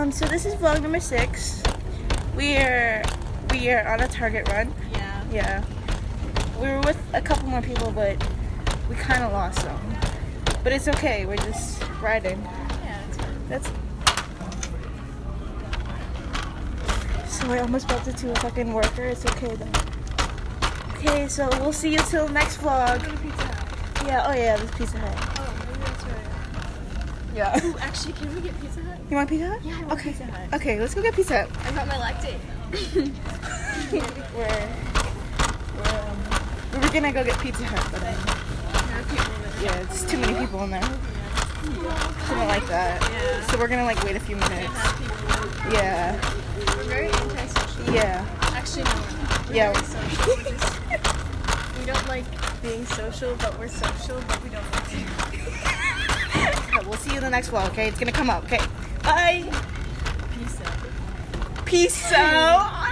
So this is vlog number 6. We are on a Target run. Yeah. We were with a couple more people, but we kind of lost them. But it's okay. We're just riding. Yeah, that's So I almost bumped into a fucking worker. It's okay though. Okay, so we'll see you till next vlog. Go to Pizza Hut. Yeah. Oh yeah, this Pizza Hut. Oh, maybe that's right. Yeah. Ooh, actually, can we get Pizza Hut? You want Pizza Hut? Yeah, I want Pizza Hut. Okay, let's go get Pizza Hut. I got my lactate. We were gonna go get Pizza Hut, but yeah, it's too many people in there. Something like that. Yeah. So we're gonna like wait a few minutes. Yeah. We're very antisocial. Yeah. Actually, no, we're not. We're Yeah. very social. We don't like being social, but we're social, but we don't like to. We'll see you in the next vlog, okay? It's gonna come up, okay? Bye! Peace out. Peace out!